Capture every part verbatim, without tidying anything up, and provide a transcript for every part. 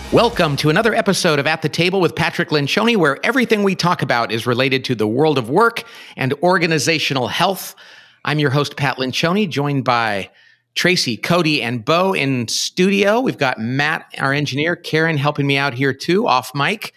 Welcome to another episode of At the Table with Patrick Lencioni, where everything we talk about is related to the world of work and organizational health. I'm your host, Pat Lencioni, joined by Tracy, Cody, and Beau in studio. We've got Matt, our engineer, Karen helping me out here too, off mic.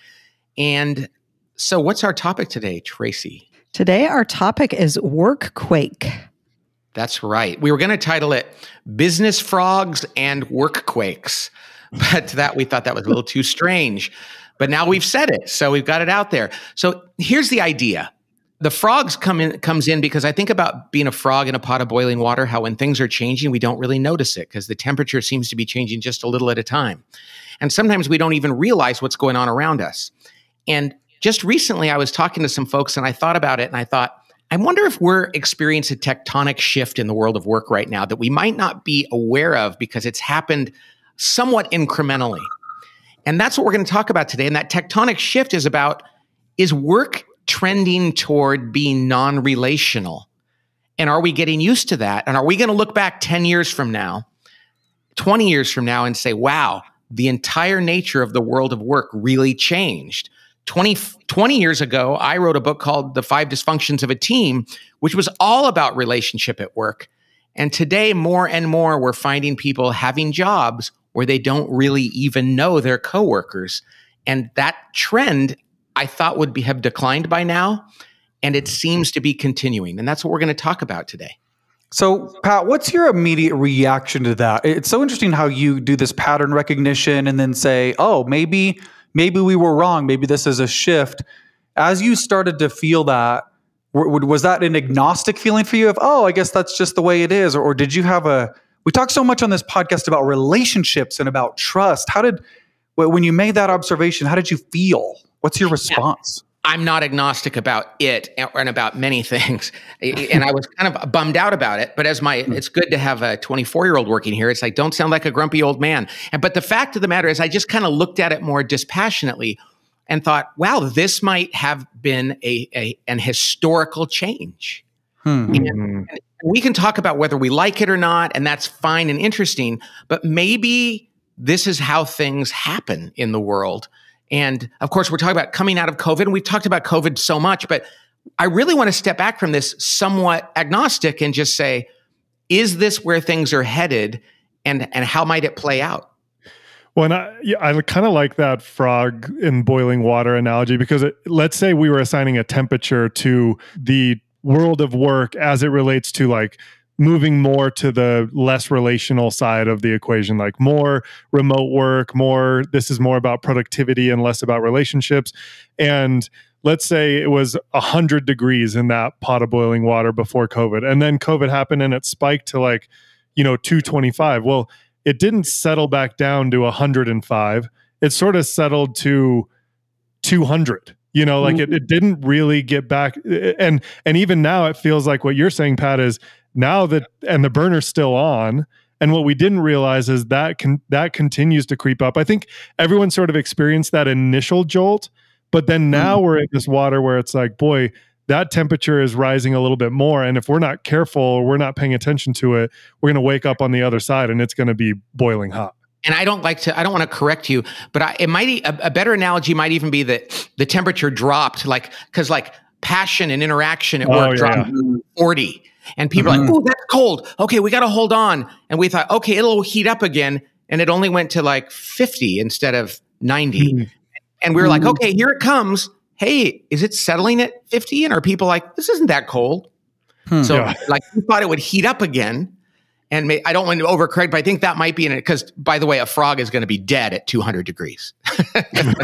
And so what's our topic today, Tracy? Today, our topic is Workquake. That's right. We were going to title it Business Frogs and Workquakes. But that we thought that was a little too strange. But now we've said it, so we've got it out there. So here's the idea. The frogs come in comes in because I think about being a frog in a pot of boiling water, how when things are changing, we don't really notice it because the temperature seems to be changing just a little at a time. And sometimes we don't even realize what's going on around us. And just recently, I was talking to some folks and I thought about it and I thought, I wonder if we're experiencing a tectonic shift in the world of work right now that we might not be aware of because it's happened somewhat incrementally. And that's what we're going to talk about today. And that tectonic shift is about, is work trending toward being non-relational? And are we getting used to that? And are we going to look back ten years from now, twenty years from now and say, wow, the entire nature of the world of work really changed? twenty, twenty years ago, I wrote a book called The Five Dysfunctions of a Team, which was all about relationship at work. And today, more and more, we're finding people having jobs where they don't really even know their coworkers. And that trend, I thought, would be, have declined by now, and it seems to be continuing. And that's what we're going to talk about today. So, Pat, what's your immediate reaction to that? It's so interesting how you do this pattern recognition and then say, oh, maybe, maybe we were wrong. Maybe this is a shift. As you started to feel that, was that an agnostic feeling for you of, oh, I guess that's just the way it is? Or, or did you have a, we talk so much on this podcast about relationships and about trust. How did, when you made that observation, how did you feel? What's your response? Yeah, I'm not agnostic about it and about many things. And I was kind of bummed out about it. But as my, it's good to have a twenty-four year old working here. It's like, don't sound like a grumpy old man. And, but the fact of the matter is I just kind of looked at it more dispassionately and thought, wow, this might have been a, a an historical change. Hmm. And, and we can talk about whether we like it or not, and that's fine and interesting, but maybe this is how things happen in the world. And of course, we're talking about coming out of COVID, and we've talked about COVID so much, but I really want to step back from this somewhat agnostic and just say, is this where things are headed, and, and how might it play out? Well, and I, yeah, I kind of like that frog in boiling water analogy because it, let's say we were assigning a temperature to the world of work as it relates to like moving more to the less relational side of the equation, like more remote work, more, this is more about productivity and less about relationships. And let's say it was one hundred degrees in that pot of boiling water before COVID. And then COVID happened and it spiked to like, you know, two twenty-five. Well, it didn't settle back down to one hundred five. It sort of settled to two hundred. You know, like it, it didn't really get back. And and even now it feels like what you're saying, Pat, is now that, and the burner's still on. And what we didn't realize is that can, that continues to creep up. I think everyone sort of experienced that initial jolt, but then now mm. we're in this water where it's like, boy, that temperature is rising a little bit more. And if we're not careful or we're not paying attention to it, we're going to wake up on the other side and it's going to be boiling hot. And I don't like to, I don't want to correct you, but I, it might, a, a better analogy might even be that the temperature dropped, like, cause like passion and interaction at work oh, yeah. dropped to forty. And people mm-hmm. are like, oh, that's cold. Okay, we got to hold on. And we thought, okay, it'll heat up again. And it only went to like fifty instead of ninety. Mm-hmm. And we were mm-hmm. like, okay, here it comes. Hey, is it settling at fifty? And are people like, this isn't that cold? Hmm. So yeah. like we thought it would heat up again. And may, I don't want to overcorrect, but I think that might be in it. Because, by the way, a frog is going to be dead at two hundred degrees. Totally.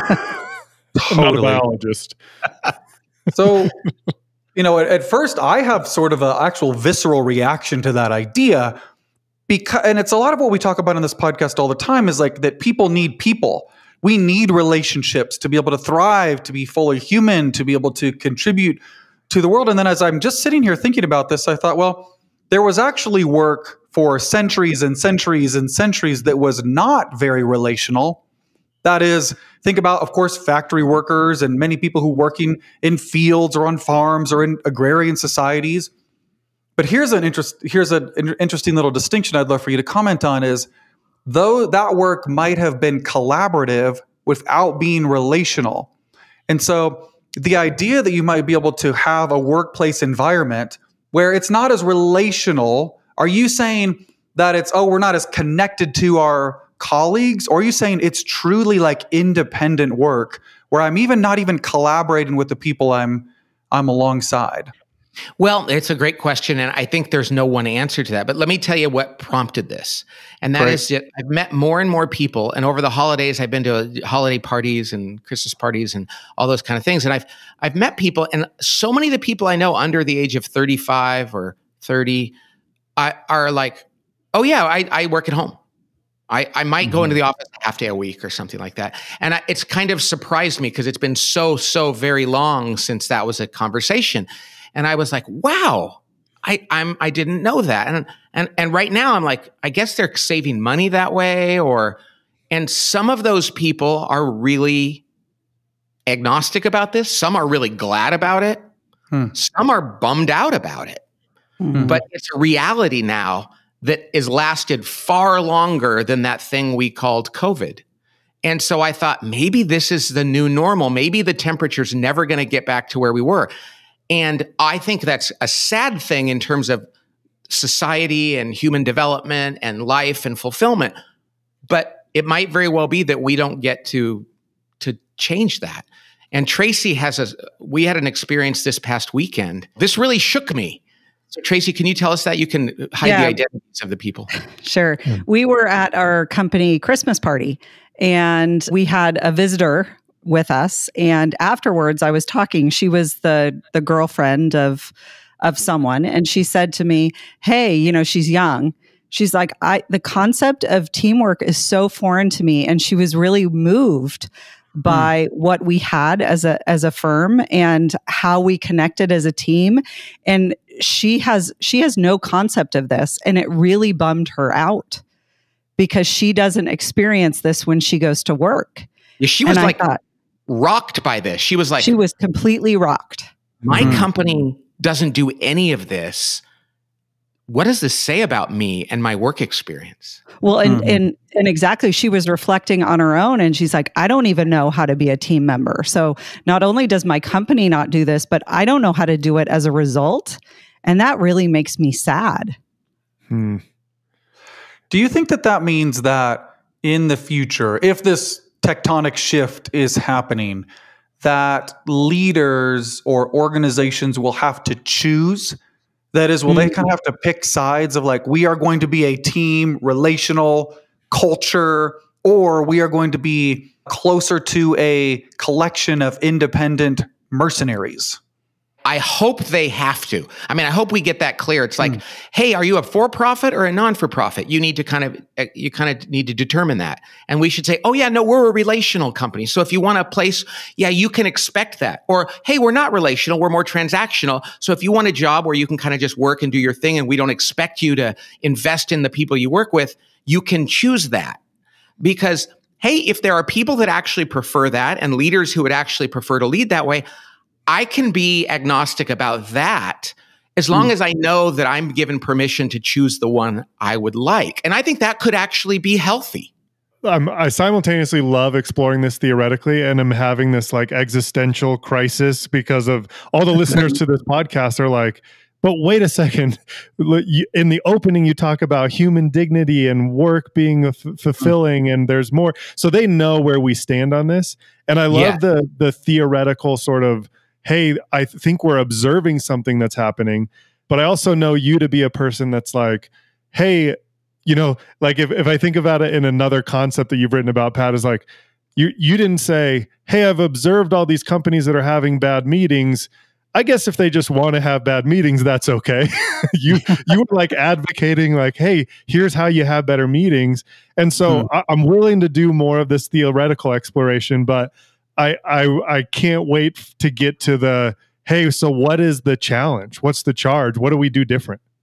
I'm not a biologist. So, you know, at, at first, I have sort of an actual visceral reaction to that idea. Because, and it's a lot of what we talk about in this podcast all the time is like that people need people. We need relationships to be able to thrive, to be fully human, to be able to contribute to the world. And then as I'm just sitting here thinking about this, I thought, well, there was actually work for centuries and centuries and centuries that was not very relational. That is, think about, of course, factory workers and many people who are working in fields or on farms or in agrarian societies. But here's an interest. Here's an interesting little distinction I'd love for you to comment on is though that work might have been collaborative without being relational. And so the idea that you might be able to have a workplace environment where it's not as relational, are you saying that it's, oh, we're not as connected to our colleagues? Or are you saying it's truly like independent work where I'm even not even collaborating with the people I'm I'm alongside? Well, it's a great question, and I think there's no one answer to that. But let me tell you what prompted this. And that Great. is that I've met more and more people, and over the holidays, I've been to holiday parties and Christmas parties and all those kind of things. And I've I've met people, and so many of the people I know under the age of thirty-five or thirty I, are like, oh yeah, I, I work at home. I, I might mm-hmm. go into the office a half day a week or something like that. And I, it's kind of surprised me because it's been so, so very long since that was a conversation. And I was like, wow, I, I'm, I didn't know that. And, and, and right now I'm like, I guess they're saving money that way, or, and some of those people are really agnostic about this. Some are really glad about it. Hmm. Some are bummed out about it. Hmm. But it's a reality now that is lasted far longer than that thing we called COVID. And so I thought, maybe this is the new normal. Maybe the temperature's never going to get back to where we were. And I think that's a sad thing in terms of society and human development and life and fulfillment. But it might very well be that we don't get to, to change that. And Tracy has a, we had an experience this past weekend. This really shook me. So Tracy, can you tell us that? You can hide yeah. the identities of the people. Sure. Mm. We were at our company Christmas party, and we had a visitor with us. And afterwards, I was talking. She was the the girlfriend of of someone, and she said to me, "Hey, you know, she's young. She's like, I the concept of teamwork is so foreign to me," and she was really moved by mm. what we had as a as a firm and how we connected as a team. And she has she has no concept of this, and it really bummed her out because she doesn't experience this when she goes to work. Yeah, she was and like thought, rocked by this. She was like, she was completely rocked. My mm. company doesn't do any of this. What does this say about me and my work experience? Well, and, mm-hmm. and, and exactly, she was reflecting on her own, and she's like, I don't even know how to be a team member. So not only does my company not do this, but I don't know how to do it as a result. And that really makes me sad. Hmm. Do you think that that means that in the future, if this tectonic shift is happening, that leaders or organizations will have to choose? That is, will mm-hmm. they kind of have to pick sides of like, we are going to be a team, relational, culture, or we are going to be closer to a collection of independent mercenaries? I hope they have to. I mean, I hope we get that clear. It's like, mm. hey, are you a for-profit or a non-for-profit? You need to kind of, you kind of need to determine that. And we should say, oh yeah, no, we're a relational company. So if you want a place, yeah, you can expect that. Or, hey, we're not relational, we're more transactional. So if you want a job where you can kind of just work and do your thing and we don't expect you to invest in the people you work with, you can choose that. Because, hey, if there are people that actually prefer that and leaders who would actually prefer to lead that way, I can be agnostic about that as long mm. as I know that I'm given permission to choose the one I would like. And I think that could actually be healthy. Um, I simultaneously love exploring this theoretically, and I'm having this like existential crisis because of all the listeners to this podcast are like, but wait a second. In the opening, you talk about human dignity and work being f- fulfilling, and there's more. So they know where we stand on this. And I love yeah. the the theoretical sort of, hey, I th- think we're observing something that's happening. But I also know you to be a person that's like, hey, you know, like if, if I think about it in another concept that you've written about, Pat, is like, you you didn't say, hey, I've observed all these companies that are having bad meetings. I guess if they just want to have bad meetings, that's okay. you you were like advocating like, hey, here's how you have better meetings. And so hmm. I, I'm willing to do more of this theoretical exploration, but I, I I can't wait to get to the, hey, so what is the challenge? What's the charge? What do we do different?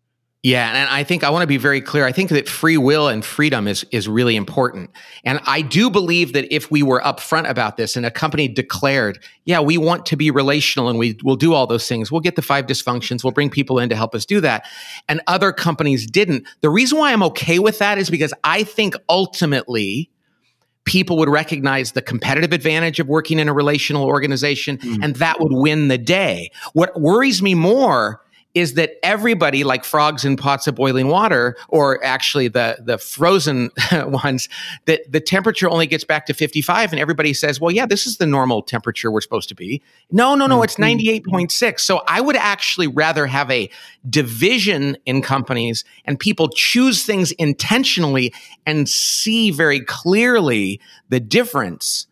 Yeah, and I think I want to be very clear. I think that free will and freedom is is really important. And I do believe that if we were upfront about this and a company declared, yeah, we want to be relational and we will do all those things. We'll get the five dysfunctions. We'll bring people in to help us do that. And other companies didn't. The reason why I'm okay with that is because I think ultimately people would recognize the competitive advantage of working in a relational organization, mm. and that would win the day. What worries me more is that everybody, like frogs in pots of boiling water, or actually the, the frozen ones, that the temperature only gets back to fifty-five and everybody says, well, yeah, this is the normal temperature we're supposed to be. No, no, no, it's ninety-eight point six. So I would actually rather have a division in companies and people choose things intentionally and see very clearly the difference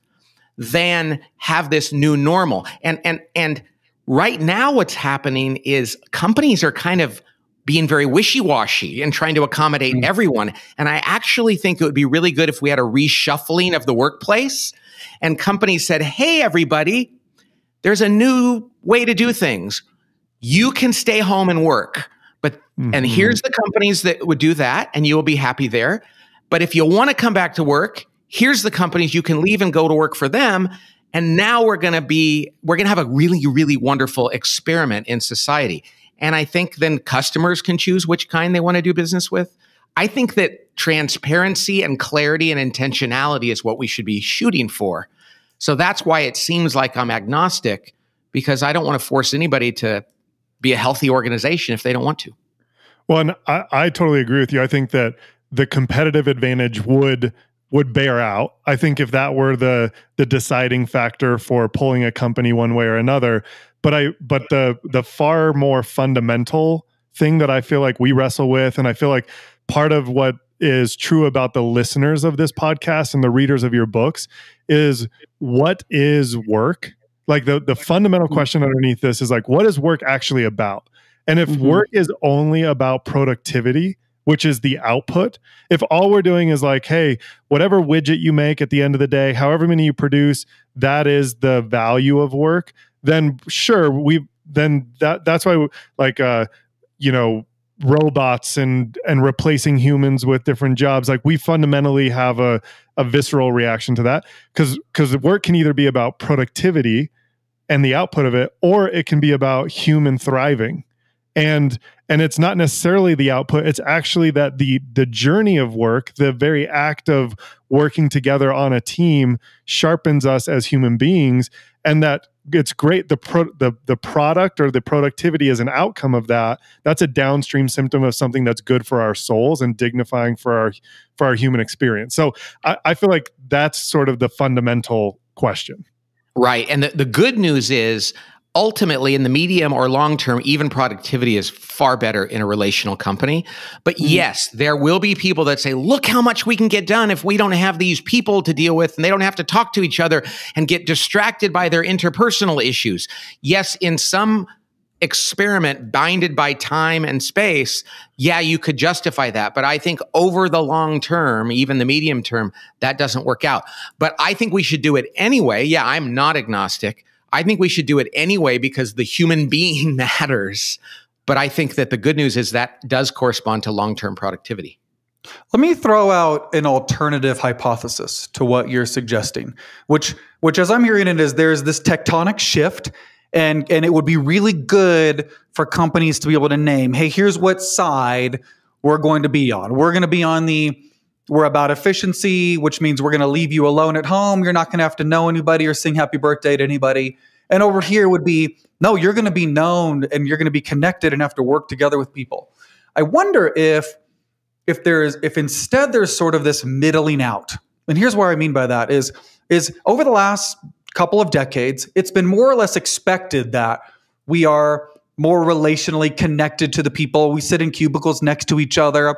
than have this new normal. And, and, and, right now, what's happening is companies are kind of being very wishy-washy and trying to accommodate mm-hmm. everyone. And I actually think it would be really good if we had a reshuffling of the workplace and companies said, hey, everybody, there's a new way to do things. You can stay home and work. But mm-hmm. and here's the companies that would do that, and you will be happy there. But if you want to come back to work, here's the companies you can leave and go to work for them. And now we're going to be, we're going to have a really, really wonderful experiment in society. And I think then customers can choose which kind they want to do business with. I think that transparency and clarity and intentionality is what we should be shooting for. So that's why it seems like I'm agnostic, because I don't want to force anybody to be a healthy organization if they don't want to. Well, and I, I totally agree with you. I think that the competitive advantage would would bear out. I think if that were the the deciding factor for pulling a company one way or another, but I but the the far more fundamental thing that I feel like we wrestle with, and I feel like part of what is true about the listeners of this podcast and the readers of your books is, what is work? Like the the fundamental question underneath this is like, what is work actually about? And if mm-hmm. work is only about productivity, which is the output, if all we're doing is like, hey, whatever widget you make at the end of the day, however many you produce, that is the value of work, then sure, we then that that's why like uh you know, robots and and replacing humans with different jobs, like we fundamentally have a a visceral reaction to that, because because work can either be about productivity and the output of it, or it can be about human thriving. And and it's not necessarily the output. It's actually that the the journey of work, the very act of working together on a team, sharpens us as human beings, and that it's great. The pro, the the product or the productivity is an outcome of that. That's a downstream symptom of something that's good for our souls and dignifying for our for our human experience. So I, I feel like that's sort of the fundamental question. Right, and the, the good news is, ultimately, in the medium or long term, even productivity is far better in a relational company. But mm. yes, there will be people that say, look how much we can get done if we don't have these people to deal with and they don't have to talk to each other and get distracted by their interpersonal issues. Yes, in some experiment binded by time and space, yeah, you could justify that. But I think over the long term, even the medium term, that doesn't work out. But I think we should do it anyway. Yeah, I'm not agnostic. I think we should do it anyway because the human being matters. But I think that the good news is that does correspond to long-term productivity. Let me throw out an alternative hypothesis to what you're suggesting, which, which as I'm hearing it, is there's this tectonic shift, and, and it would be really good for companies to be able to name, hey, here's what side we're going to be on. We're going to be on the, we're about efficiency, which means we're going to leave you alone at home. You're not going to have to know anybody or sing happy birthday to anybody. And over here would be, no, you're going to be known and you're going to be connected and have to work together with people. I wonder if, if there's, if instead there's sort of this middling out. And here's what I mean by that is, is over the last couple of decades, it's been more or less expected that we are more relationally connected to the people. We sit in cubicles next to each other.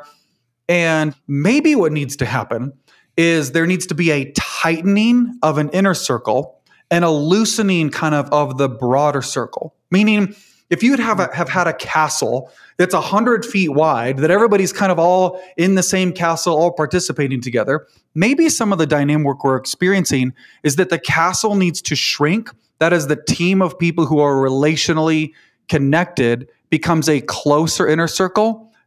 And maybe what needs to happen is there needs to be a tightening of an inner circle and a loosening kind of of the broader circle. Meaning, if you'd have a, have had a castle that's one hundred feet wide, that everybody's kind of all in the same castle, all participating together, maybe some of the dynamic we're experiencing is that the castle needs to shrink. That is, the team of people who are relationally connected becomes a closer inner circle,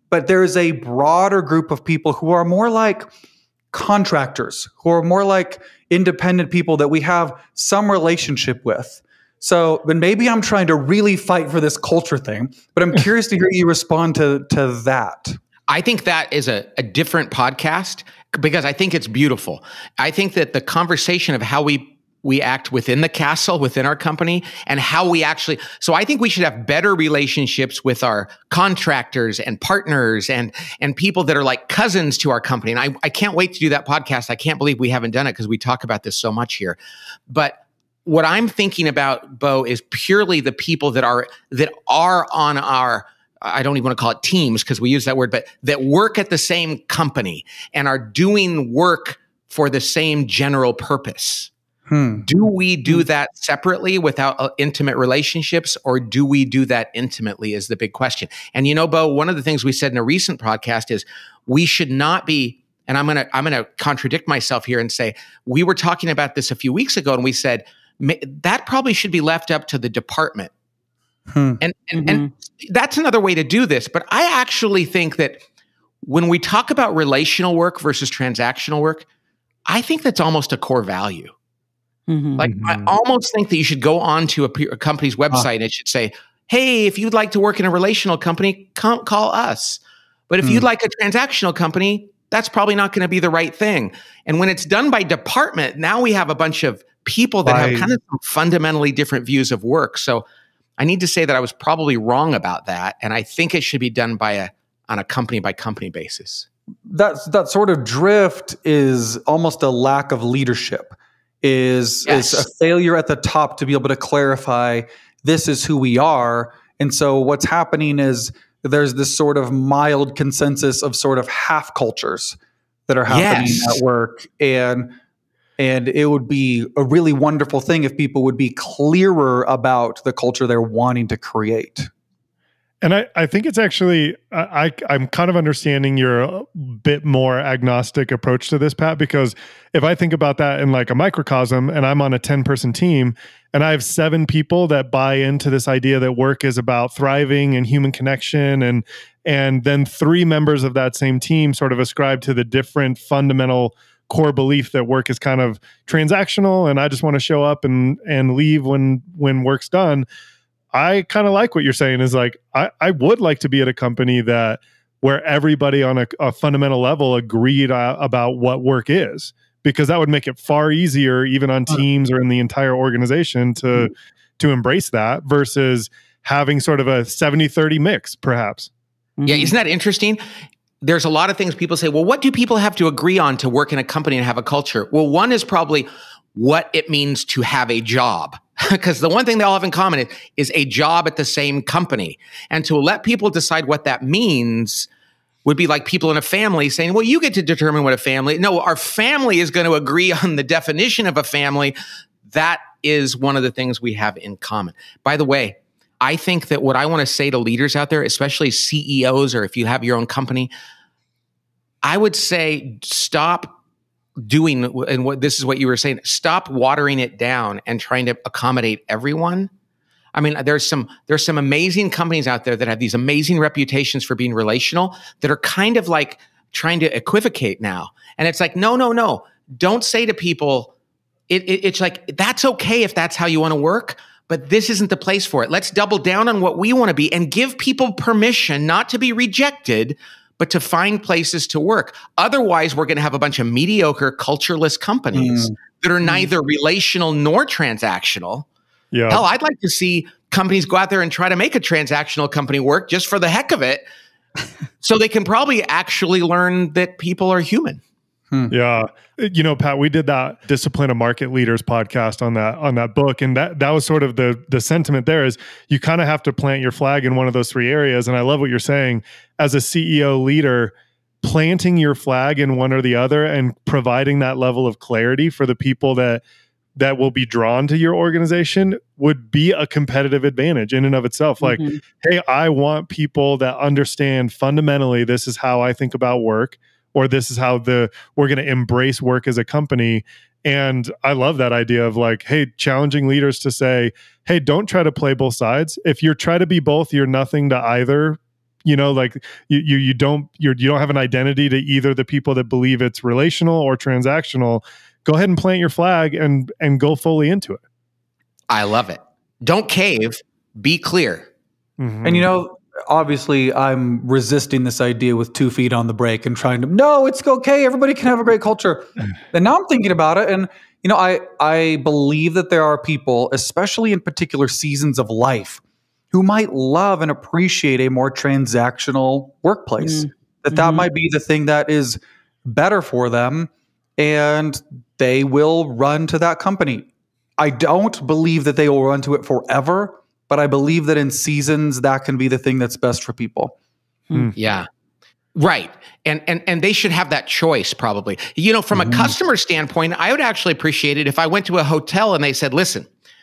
but there is a broader group of people who are more like contractors, who are more like independent people that we have some relationship with. So, but maybe I'm trying to really fight for this culture thing, but I'm curious to hear you respond to, to that. I think that is a, a different podcast because I think it's beautiful. I think that the conversation of how we we act within the castle, within our company, and how we actually, so I think we should have better relationships with our contractors and partners and, and people that are like cousins to our company. And I, I can't wait to do that podcast. I can't believe we haven't done it because we talk about this so much here. But what I'm thinking about, Beau, is purely the people that are, that are on our, I don't even want to call it teams because we use that word, but that work at the same company and are doing work for the same general purpose. Hmm. Do we do that separately without uh, intimate relationships, or do we do that intimately is the big question. And you know, Beau, one of the things we said in a recent podcast is we should not be, and I'm going to I'm going to contradict myself here and say, we were talking about this a few weeks ago and we said that probably should be left up to the department. Hmm. And, and, mm-hmm. and that's another way to do this. But I actually think that when we talk about relational work versus transactional work, I think that's almost a core value. Mm-hmm. Like, I almost think that you should go onto a, a company's website uh, and it should say, hey, if you'd like to work in a relational company, come call us. But if mm. you'd like a transactional company, that's probably not going to be the right thing. And when it's done by department, now we have a bunch of people that right. have kind of fundamentally different views of work. So I need to say that I was probably wrong about that. And I think it should be done by a on a company by company basis. That's, that sort of drift is almost a lack of leadership. Is, yes. is a failure at the top to be able to clarify this is who we are. And so what's happening is there's this sort of mild consensus of sort of half cultures that are happening yes. at work. And and it would be a really wonderful thing if people would be clearer about the culture they're wanting to create. And I, I think it's actually, I, I'm kind of understanding your bit more agnostic approach to this, Pat, because if I think about that in like a microcosm and I'm on a ten person team and I have seven people that buy into this idea that work is about thriving and human connection, and and then three members of that same team sort of ascribe to the different fundamental core belief that work is kind of transactional and I just want to show up and and leave when when work's done. I kind of like what you're saying is like, I, I would like to be at a company that where everybody on a, a fundamental level agreed uh, about what work is, because that would make it far easier, even on teams or in the entire organization, to, mm-hmm. to embrace that versus having sort of a seventy thirty mix, perhaps. Yeah, isn't that interesting? There's a lot of things people say, well, what do people have to agree on to work in a company and have a culture? Well, one is probably what it means to have a job. Because the one thing they all have in common is, is a job at the same company. And to let people decide what that means would be like people in a family saying, well, you get to determine what a family, no, our family is going to agree on the definition of a family. That is one of the things we have in common. By the way, I think that what I want to say to leaders out there, especially C E Os, or if you have your own company, I would say stop doing, and what this is what you were saying, stop watering it down and trying to accommodate everyone. I mean, there's some there's some amazing companies out there that have these amazing reputations for being relational that are kind of like trying to equivocate now. And it's like, no, no, no. Don't say to people, it, it, it's like, that's okay if that's how you want to work, but this isn't the place for it. Let's double down on what we want to be and give people permission not to be rejected, but to find places to work. Otherwise, we're going to have a bunch of mediocre, cultureless companies mm. that are neither relational nor transactional. Yeah. Hell, I'd like to see companies go out there and try to make a transactional company work just for the heck of it, so they can probably actually learn that people are human. Hmm. Yeah. You know, Pat, we did that Discipline of Market Leaders podcast on that on that book. And that that was sort of the the sentiment there is you kind of have to plant your flag in one of those three areas. And I love what you're saying. As a C E O leader, planting your flag in one or the other and providing that level of clarity for the people that that will be drawn to your organization would be a competitive advantage in and of itself. Like, mm-hmm. hey, I want people that understand fundamentally this is how I think about work, or this is how the we're going to embrace work as a company. And I love that idea of like, hey, challenging leaders to say, hey, don't try to play both sides. If you're trying to be both, you're nothing to either you know, like you you you don't you're, you don't have an identity to either the people that believe it's relational or transactional. Go ahead and plant your flag and and go fully into it. I love it. Don't cave. Be clear. Mm-hmm. And you know, obviously, I'm resisting this idea with two feet on the brake and trying to, no, it's okay. Everybody can have a great culture. And now I'm thinking about it. And, you know, I, I believe that there are people, especially in particular seasons of life, who might love and appreciate a more transactional workplace. Mm. That that mm-hmm. might be the thing that is better for them. And they will run to that company. I don't believe that they will run to it forever. But I believe that in seasons, that can be the thing that's best for people. Hmm. Yeah. Right. And, and and they should have that choice probably. You know, from mm-hmm. a customer standpoint, I would actually appreciate it if I went to a hotel and they said, listen,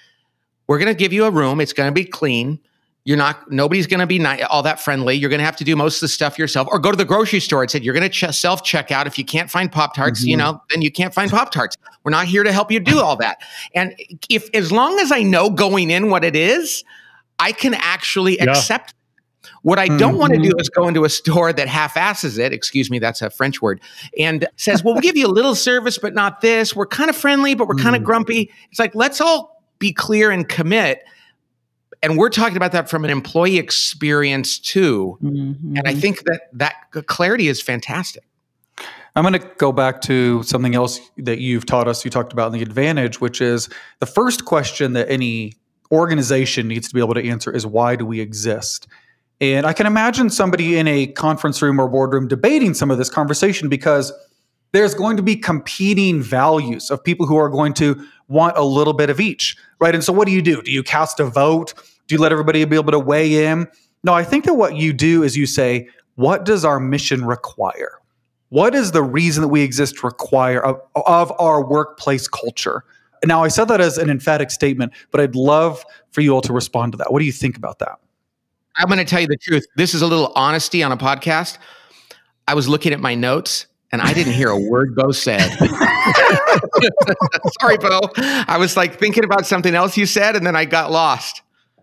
we're going to give you a room. It's going to be clean. You're not, nobody's going to be ni- all that friendly. You're going to have to do most of the stuff yourself, or go to the grocery store and said, you're going to ch- self-check out. If you can't find Pop-Tarts, mm-hmm. you know, then you can't find Pop-Tarts. We're not here to help you do all that. And if, as long as I know going in what it is, I can actually yeah. accept. What I don't mm-hmm. want to do is go into a store that half-asses it. Excuse me, that's a French word. And says, well, we'll give you a little service, but not this. We're kind of friendly, but we're mm-hmm. kind of grumpy. It's like, let's all be clear and commit. And we're talking about that from an employee experience too. Mm-hmm. And I think that that clarity is fantastic. I'm going to go back to something else that you've taught us. You talked about in the advantage, which is the first question that any organization needs to be able to answer is, why do we exist? And I can imagine somebody in a conference room or boardroom debating some of this conversation, because there's going to be competing values of people who are going to want a little bit of each, right? And so what do you do? Do you cast a vote? Do you let everybody be able to weigh in? No, I think that what you do is you say, what does our mission require? What is the reason that we exist require of, of our workplace culture? Now, I said that as an emphatic statement, but I'd love for you all to respond to that. What do you think about that? I'm going to tell you the truth. This is a little honesty on a podcast. I was looking at my notes, and I didn't hear a word Beau said. Sorry, Beau. I was like thinking about something else you said, and then I got lost.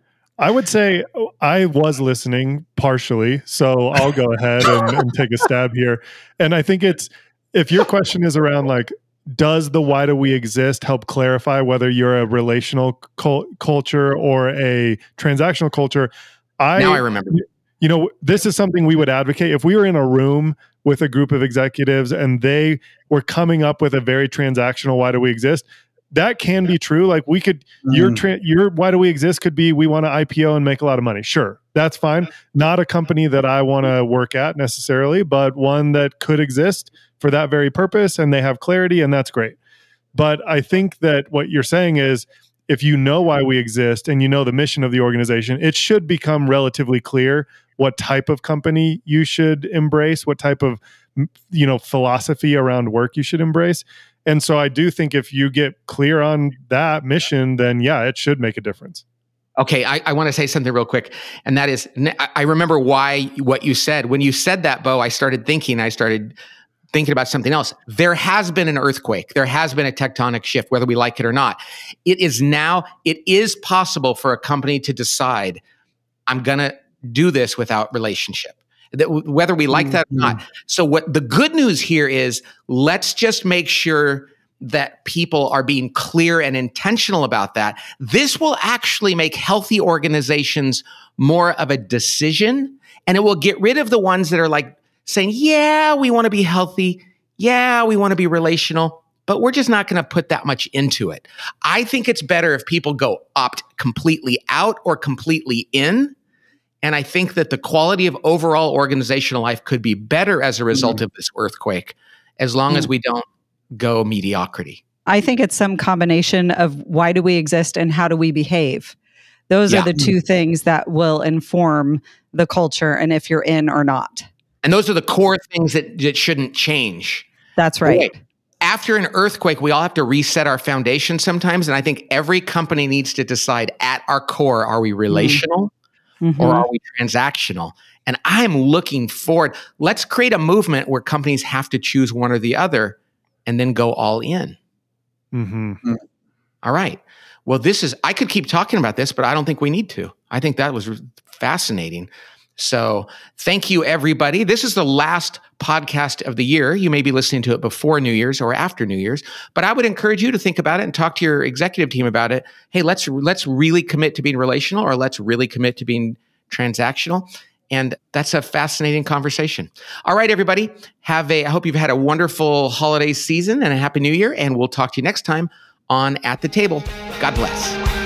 I would say I was listening partially, so I'll go ahead and, and take a stab here. And I think it's, if your question is around like, does the why do we exist help clarify whether you're a relational cul- culture or a transactional culture? I, now I remember. You know, this is something we would advocate. If we were in a room with a group of executives and they were coming up with a very transactional why do we exist, that can be true. Like we could, mm. your tra- your why do we exist could be we want to I P O and make a lot of money. Sure, that's fine. Not a company that I want to work at necessarily, but one that could exist for that very purpose, and they have clarity, and that's great. But I think that what you're saying is, if you know why we exist and you know the mission of the organization, it should become relatively clear what type of company you should embrace, what type of, you know, philosophy around work you should embrace. And so I do think if you get clear on that mission, then yeah, it should make a difference. Okay, I, I want to say something real quick. And that is, I remember why, what you said. When you said that, Beau, I started thinking, I started thinking about something else. There has been an earthquake. There has been a tectonic shift, whether we like it or not. It is now, it is possible for a company to decide, I'm going to do this without relationship. That whether we like that or not. So what the good news here is, let's just make sure that people are being clear and intentional about that. This will actually make healthy organizations more of a decision, and it will get rid of the ones that are like saying, yeah, we want to be healthy. Yeah, we want to be relational, but we're just not going to put that much into it. I think it's better if people go opt completely out or completely in. And I think that the quality of overall organizational life could be better as a result mm. of this earthquake, as long mm. as we don't go mediocrity. I think it's some combination of why do we exist and how do we behave. Those yeah. are the two things that will inform the culture and if you're in or not. And those are the core things that, that shouldn't change. That's right. Boy, after an earthquake, we all have to reset our foundation sometimes. And I think every company needs to decide at our core, are we relational? Mm. Mm-hmm. Or are we transactional? And I'm looking forward. Let's create a movement where companies have to choose one or the other and then go all in. Mm-hmm. All right. Well, this is, I could keep talking about this, but I don't think we need to. I think that was fascinating. So thank you, everybody. This is the last podcast of the year. You may be listening to it before New Year's or after New Year's, but I would encourage you to think about it and talk to your executive team about it. Hey, let's let's really commit to being relational, or let's really commit to being transactional. And that's a fascinating conversation. All right, everybody. Have a, I hope you've had a wonderful holiday season and a happy new year. And we'll talk to you next time on At the Table. God bless.